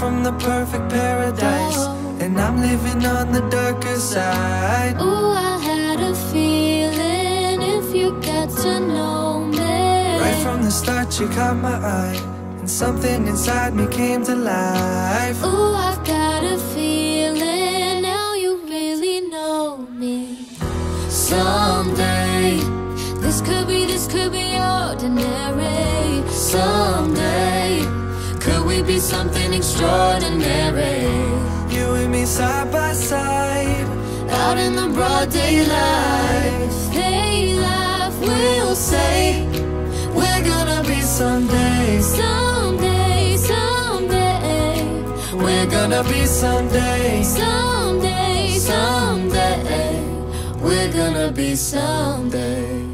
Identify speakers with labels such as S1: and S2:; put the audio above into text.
S1: from the perfect paradise, and I'm living on the darker side.
S2: Ooh, I had a feeling if you got to know me.
S1: Right from the start you caught my eye, and something inside me came to life.
S2: Ooh, I've got a feeling now you really know me. Someday this could be ordinary. Someday could we be something extraordinary?
S1: You and me side by side,
S2: Out in the broad daylight. They laugh, we'll say
S1: we're gonna be someday.
S2: someday, someday.
S1: We're gonna be someday.
S2: Someday, someday.
S1: We're gonna be someday.